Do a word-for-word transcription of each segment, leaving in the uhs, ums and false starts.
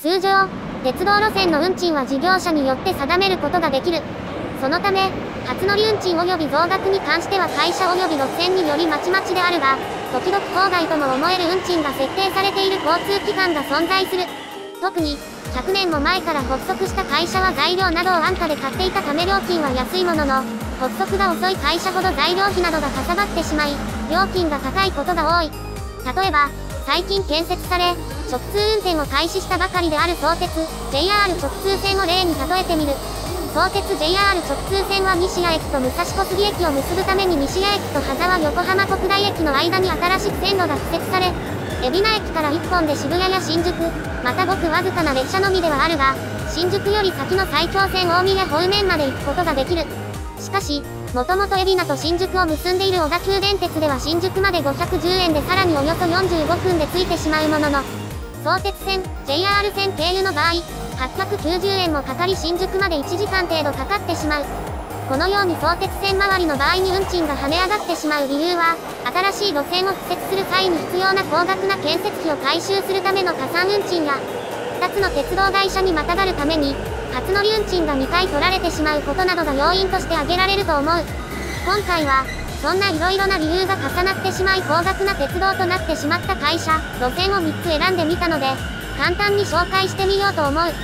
通常、鉄道路線の運賃は事業者によって定めることができる。そのため、初乗り運賃及び増額に関しては会社及び路線によりまちまちであるが、時々法外とも思える運賃が設定されている交通機関が存在する。特に、ひゃくねんも前から発足した会社は材料などを安価で買っていたため料金は安いものの、発足が遅い会社ほど材料費などがかさばってしまい、料金が高いことが多い。例えば、最近建設され、直通運転を開始したばかりである相鉄、ジェイアール 直通線を例に例えてみる。相鉄 ジェイアール 直通線は西谷駅と武蔵小杉駅を結ぶために西谷駅と羽沢横浜国大駅の間に新しく線路が敷設され、海老名駅からいっぽんで渋谷や新宿、またごくわずかな列車のみではあるが、新宿より先の埼京線大宮方面まで行くことができる。しかし、もともと海老名と新宿を結んでいる小田急電鉄では新宿までごひゃくじゅうえんでさらにおよそよんじゅうごふんで着いてしまうものの、相鉄線、ジェイアール 線経由の場合、はっぴゃくきゅうじゅうえんもかかり新宿までいちじかん程度かかってしまう。このように相鉄線周りの場合に運賃が跳ね上がってしまう理由は、新しい路線を敷設する際に必要な高額な建設費を回収するための加算運賃や、ふたつの鉄道会社にまたがるために、初乗り運賃がにかい取られてしまうことなどが要因として挙げられると思う。今回は、そんないろいろな理由が重なってしまい高額な鉄道となってしまった会社、路線をみっつ選んでみたので、簡単に紹介してみようと思う。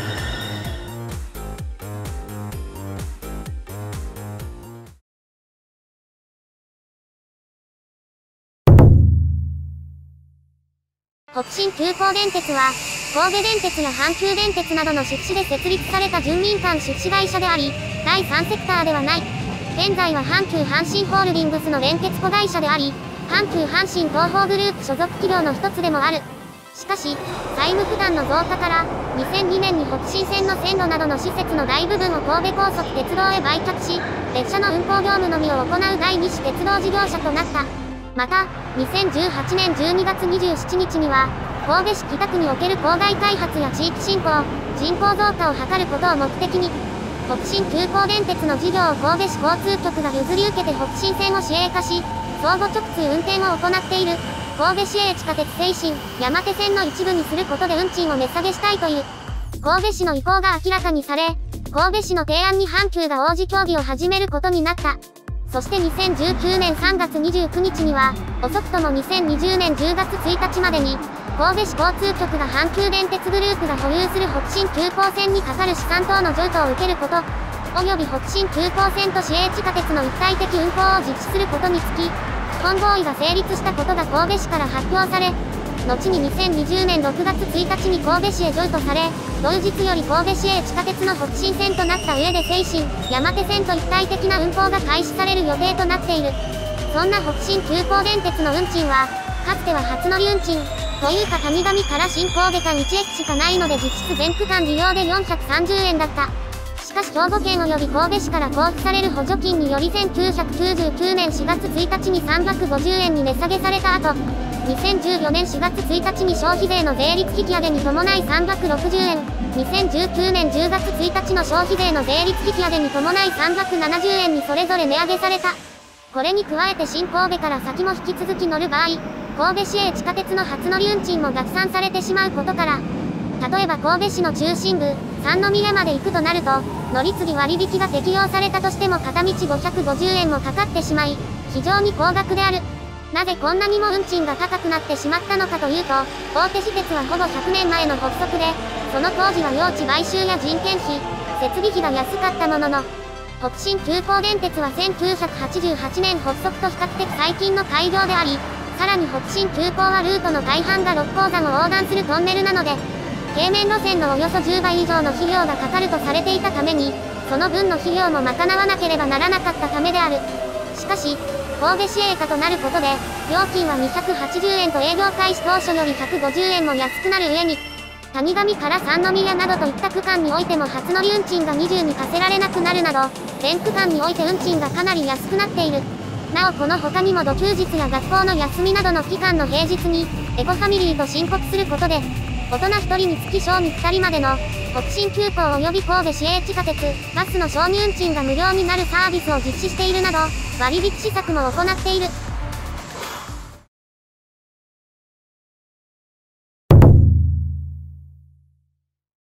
北信急行電鉄は、神戸電鉄や阪急電鉄などの出資で設立された準民間出資会社であり、だいさんセクターではない。現在は阪急阪神ホールディングスの連結子会社であり、阪急阪神東宝グループ所属企業の一つでもある。しかし、債務負担の増加から、にせんにねんに北信線の線路などの施設の大部分を神戸高速鉄道へ売却し、列車の運行業務のみを行う第二種鉄道事業者となった。また、にせんじゅうはちねんじゅうにがつにじゅうしちにちには、神戸市北区における郊外開発や地域振興、人口増加を図ることを目的に、北信急行電鉄の事業を神戸市交通局が譲り受けて北信線を市営化し、相互直通運転を行っている、神戸市営地下鉄西信、山手線の一部にすることで運賃を値下げしたいという、神戸市の意向が明らかにされ、神戸市の提案に阪急が応じ協議を始めることになった。そしてにせんじゅうきゅうねんさんがつにじゅうくにちには、遅くともにせんにじゅうねんじゅうがつついたちまでに、神戸市交通局が阪急電鉄グループが保有する北信急行線にかかる資産等の譲渡を受けること、および北信急行線と市営地下鉄の一体的運行を実施することにつき、本合意が成立したことが神戸市から発表され、後ににせんにじゅうねんろくがつついたちに神戸市へ譲渡され、同日より神戸市営地下鉄の北信線となった上で西信、山手線と一体的な運行が開始される予定となっている。そんな北信急行電鉄の運賃は、かつては初乗り運賃、というか谷上から新神戸間いち駅しかないので実質全区間利用でよんひゃくさんじゅうえんだった。しかし兵庫県及び神戸市から交付される補助金によりせんきゅうひゃくきゅうじゅうきゅうねんしがつついたちにさんびゃくごじゅうえんに値下げされた後、にせんじゅうよねんしがつついたちに消費税の税率引き上げに伴いさんびゃくろくじゅうえん、にせんじゅうきゅうねんじゅうがつついたちの消費税の税率引き上げに伴いさんびゃくななじゅうえんにそれぞれ値上げされた。これに加えて新神戸から先も引き続き乗る場合、神戸市営地下鉄の初乗り運賃も逆算されてしまうことから、例えば神戸市の中心部、三宮まで行くとなると、乗り継ぎ割引が適用されたとしても片道ごひゃくごじゅうえんもかかってしまい、非常に高額である。なぜこんなにも運賃が高くなってしまったのかというと、大手私鉄はほぼひゃくねんまえの発足で、その当時は用地買収や人件費、設備費が安かったものの、北信急行電鉄はせんきゅうひゃくはちじゅうはちねん発足と比較的最近の開業であり、さらに北信急行はルートの大半が六甲山を横断するトンネルなので、平面路線のおよそじゅうばい以上の費用がかかるとされていたために、その分の費用も賄わなければならなかったためである。しかし、神戸市営化となることで、料金はにひゃくはちじゅうえんと営業開始当初よりひゃくごじゅうえんも安くなる上に、谷上から三宮などといった区間においても初乗り運賃がにじゅうに課せられなくなるなど、全区間において運賃がかなり安くなっている。なおこの他にも土休日や学校の休みなどの期間の平日に、エコファミリーと申告することで、大人ひとりにつき小児ふたりまでの、北信急行及び神戸市営地下鉄、バスの小児運賃が無料になるサービスを実施しているなど、割引施策も行っている。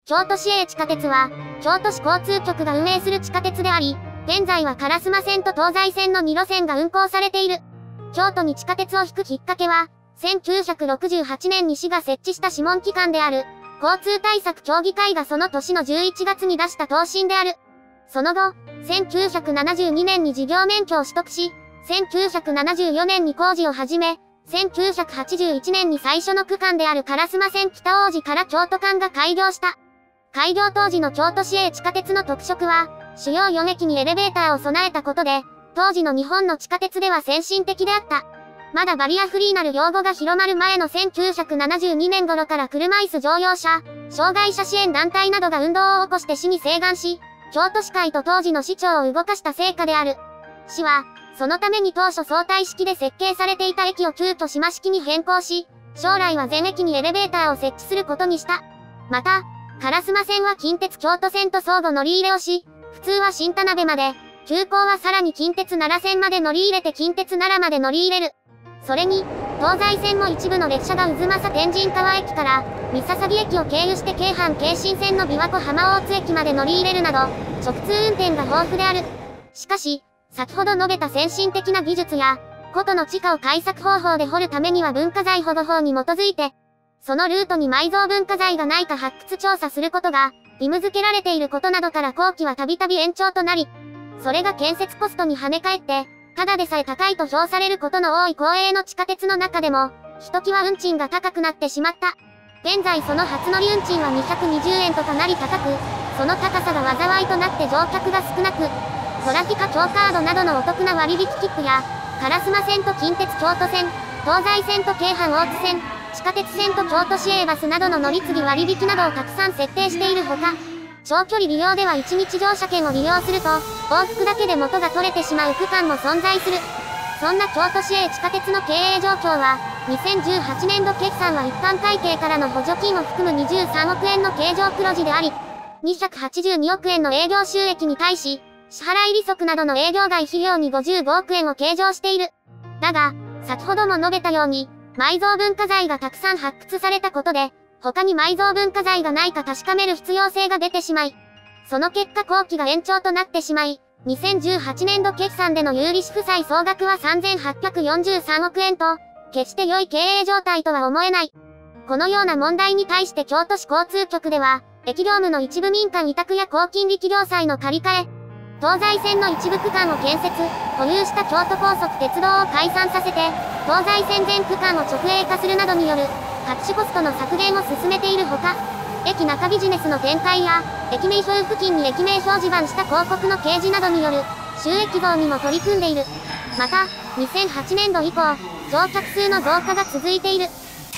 京都市営地下鉄は、京都市交通局が運営する地下鉄であり、現在は烏丸線と東西線のに路線が運行されている。京都に地下鉄を引くきっかけは、せんきゅうひゃくろくじゅうはちねんに市が設置した諮問機関である、交通対策協議会がその年のじゅういちがつに出した答申である。その後、せんきゅうひゃくななじゅうにねんに事業免許を取得し、せんきゅうひゃくななじゅうよねんに工事を始め、せんきゅうひゃくはちじゅういちねんに最初の区間である烏丸線北大路から京都間が開業した。開業当時の京都市営地下鉄の特色は、主要よん駅にエレベーターを備えたことで、当時の日本の地下鉄では先進的であった。まだバリアフリーなる用語が広まる前のせんきゅうひゃくななじゅうにねん頃から車椅子乗用車、障害者支援団体などが運動を起こして市に請願し、京都市会と当時の市長を動かした成果である。市は、そのために当初相対式で設計されていた駅を急遽島式に変更し、将来は全駅にエレベーターを設置することにした。また、烏丸線は近鉄京都線と相互乗り入れをし、普通は新田辺まで、急行はさらに近鉄奈良線まで乗り入れて近鉄奈良まで乗り入れる。それに、東西線も一部の列車が渦政天神川駅から、三笠駅を経由して京阪京神線の琵琶湖浜大津駅まで乗り入れるなど、直通運転が豊富である。しかし、先ほど述べた先進的な技術や、古都の地下を開削方法で掘るためには文化財保護法に基づいて、そのルートに埋蔵文化財がないか発掘調査することが、義務付けられていることなどから工期はたびたび延長となり、それが建設コストに跳ね返って、ただでさえ高いと評されることの多い公営の地下鉄の中でも、ひときわ運賃が高くなってしまった。現在その初乗り運賃はにひゃくにじゅうえんとかなり高く、その高さが災いとなって乗客が少なく、トラフィカ強カードなどのお得な割引切符や、烏丸線と近鉄京都線、東西線と京阪大津線、地下鉄線と京都市営バスなどの乗り継ぎ割引などをたくさん設定しているほか、長距離利用ではいちにち乗車券を利用すると、往復だけで元が取れてしまう区間も存在する。そんな京都市営地下鉄の経営状況は、にせんじゅうはちねん度決算は一般会計からの補助金を含むにじゅうさんおくえんの経常黒字であり、にひゃくはちじゅうにおくえんの営業収益に対し、支払い利息などの営業外費用にごじゅうごおくえんを計上している。だが、先ほども述べたように、埋蔵文化財がたくさん発掘されたことで、他に埋蔵文化財がないか確かめる必要性が出てしまい、その結果工期が延長となってしまい、にせんじゅうはちねん度決算での有利子負債総額はさんぜんはっぴゃくよんじゅうさんおくえんと、決して良い経営状態とは思えない。このような問題に対して京都市交通局では、駅業務の一部民間委託や公金力量債の借り換え、東西線の一部区間を建設、保有した京都高速鉄道を解散させて、東西線全区間を直営化するなどによる、各種コストの削減を進めているほか、駅中ビジネスの展開や、駅名標付近に駅名表示板した広告の掲示などによる、収益増にも取り組んでいる。また、にせんはちねん度以降、乗客数の増加が続いている。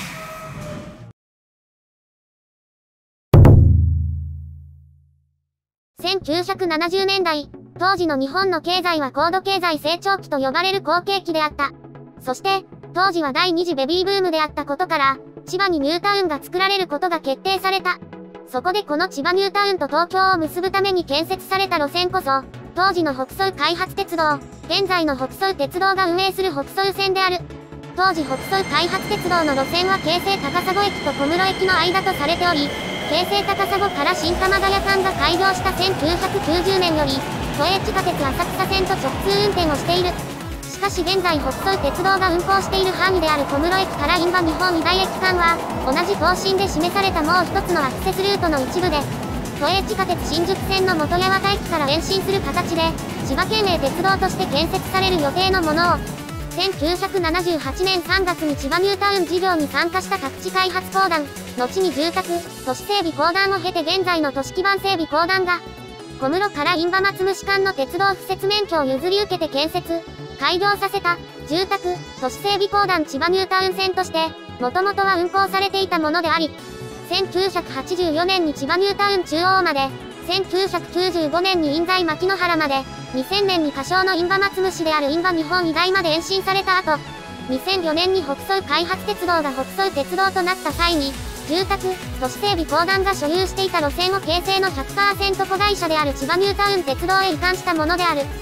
せんきゅうひゃくななじゅうねんだい、当時の日本の経済は高度経済成長期と呼ばれる好景気であった。そして、当時は第二次ベビーブームであったことから、千葉にニュータウンが作られることが決定された。そこでこの千葉ニュータウンと東京を結ぶために建設された路線こそ、当時の北総開発鉄道、現在の北総鉄道が運営する北総線である。当時北総開発鉄道の路線は京成高砂駅と小室駅の間とされており、京成高砂から新鎌ヶ谷間が開業したせんきゅうひゃくきゅうじゅうねんより、都営地下鉄浅草線と直通運転をしている。しかし現在北総鉄道が運行している範囲である小室駅から印旛日本医大駅間は、同じ答申で示されたもう一つのアクセスルートの一部で、都営地下鉄新宿線の本八幡駅から延伸する形で、千葉県営鉄道として建設される予定のものを、せんきゅうひゃくななじゅうはちねんさんがつに千葉ニュータウン事業に参加した宅地開発公団、後に住宅、都市整備公団を経て現在の都市基盤整備公団が、小室から印旛松虫間の鉄道敷設免許を譲り受けて建設、開業させた、住宅、都市整備公団千葉ニュータウン線として、もともとは運行されていたものであり、せんきゅうひゃくはちじゅうよねんに千葉ニュータウン中央まで、せんきゅうひゃくきゅうじゅうごねんに印西牧之原まで、にせんねんに仮称の印旛松虫である印旛日本医大まで延伸された後、にせんよねんに北総開発鉄道が北総鉄道となった際に、住宅、都市整備公団が所有していた路線を京成の ひゃくパーセント 子会社である千葉ニュータウン鉄道へ移管したものである。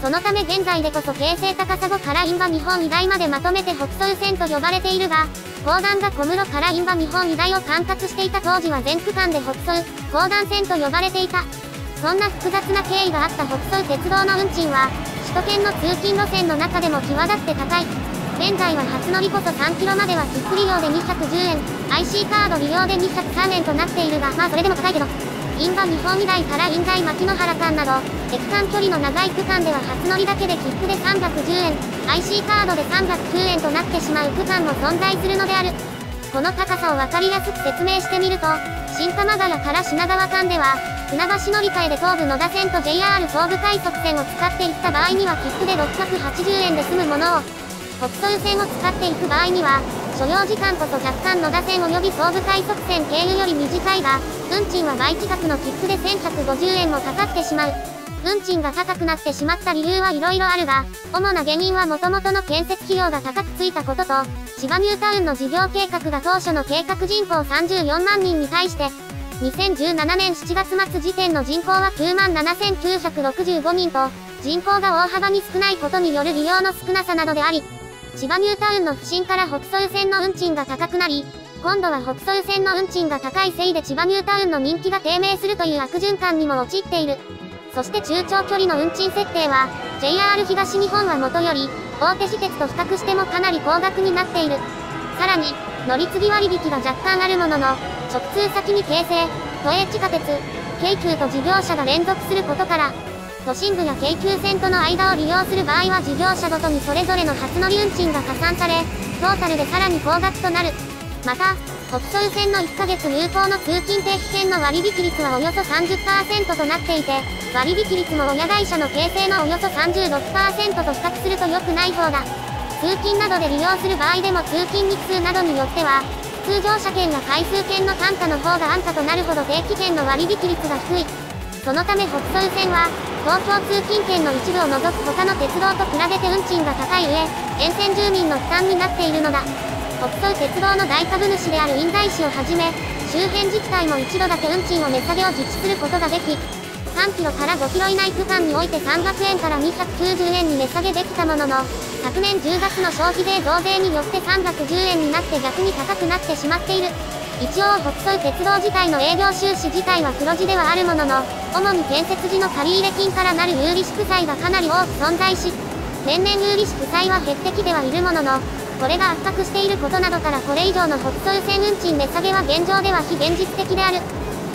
そのため現在でこそ京成高砂から印旛日本医大までまとめて北総線と呼ばれているが、公団が小室から印旛日本医大を管轄していた当時は全区間で北総、公団線と呼ばれていた。そんな複雑な経緯があった北総鉄道の運賃は、首都圏の通勤路線の中でも際立って高い。現在は初乗りこそさんキロまでは切符利用でにひゃくじゅうえん、アイシー カード利用でにひゃくさんえんとなっているが、まあそれでも高いけど、印旛日本医大から印西牧之原間など、駅間距離の長い区間では初乗りだけで切符でさんびゃくじゅうえん、アイシー カードでさんびゃくきゅうえんとなってしまう区間も存在するのである。この高さを分かりやすく説明してみると、新鎌ヶ谷から品川間では、船橋乗り換えで東武野田線と ジェイアール 総武快速線を使っていった場合には切符でろっぴゃくはちじゅうえんで済むものを、北総線を使っていく場合には、所要時間こそ若干野田線及び総武快速線経由より短いが、運賃は倍近くの切符でせんひゃくごじゅうえんもかかってしまう。運賃が高くなってしまった理由はいろいろあるが、主な原因は元々の建設費用が高くついたことと、千葉ニュータウンの事業計画が当初の計画人口さんじゅうよんまんにんに対して、にせんじゅうななねんしちがつ末時点の人口はきゅうまんななせんきゅうひゃくろくじゅうごにんと、人口が大幅に少ないことによる利用の少なさなどであり、千葉ニュータウンの不振から北総線の運賃が高くなり、今度は北総線の運賃が高いせいで千葉ニュータウンの人気が低迷するという悪循環にも陥っている。そして中長距離の運賃設定は、ジェイアール 東日本はもとより、大手私鉄と比較してもかなり高額になっている。さらに、乗り継ぎ割引が若干あるものの、直通先に京成、都営地下鉄、京急と事業者が連続することから、都心部や京急線との間を利用する場合は事業者ごとにそれぞれの初乗り運賃が加算され、トータルでさらに高額となる。また、北総線のいっかげつ有効の通勤定期券の割引率はおよそ さんじゅっパーセント となっていて、割引率も親会社の京成のおよそ さんじゅうろくパーセント と比較すると良くない方だ。通勤などで利用する場合でも通勤日数などによっては、通常車券や回数券の単価の方が安価となるほど定期券の割引率が低い。そのため北総線は、東京通勤圏の一部を除く他の鉄道と比べて運賃が高い上、沿線住民の負担になっているのだ。北総鉄道の大株主である印西市をはじめ、周辺自治体も一度だけ運賃を値下げを実施することができ、さんキロからごキロ以内区間においてさんびゃくえんからにひゃくきゅうじゅうえんに値下げできたものの、昨年じゅうがつの消費税増税によってさんびゃくじゅうえんになって逆に高くなってしまっている。一応北総鉄道自体の営業収支自体は黒字ではあるものの、主に建設時の借入金からなる有利祝債がかなり多く存在し、年々有利祝債は減ってきてはいるものの、これが圧迫していることなどからこれ以上の北総線運賃値下げは現状では非現実的である。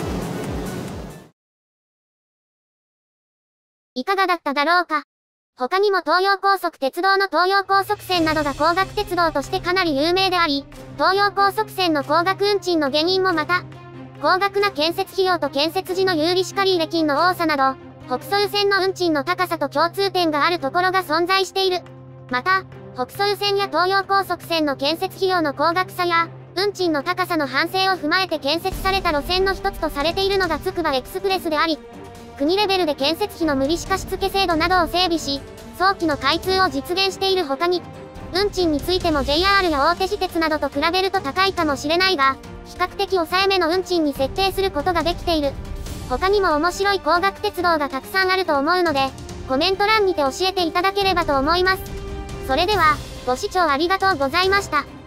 いかがだっただろうか。他にも東洋高速鉄道の東洋高速線などが高額鉄道としてかなり有名であり、東洋高速線の高額運賃の原因もまた、高額な建設費用と建設時の有利借入金の多さなど、北総線の運賃の高さと共通点があるところが存在している。また、北総線や東洋高速線の建設費用の高額さや、運賃の高さの反省を踏まえて建設された路線の一つとされているのがつくばエクスプレスであり、国レベルで建設費の無利子貸付制度などを整備し、早期の開通を実現している他に、運賃についても ジェイアール や大手私鉄などと比べると高いかもしれないが、比較的抑えめの運賃に設定することができている。他にも面白い高額鉄道がたくさんあると思うので、コメント欄にて教えていただければと思います。それでは、ご視聴ありがとうございました。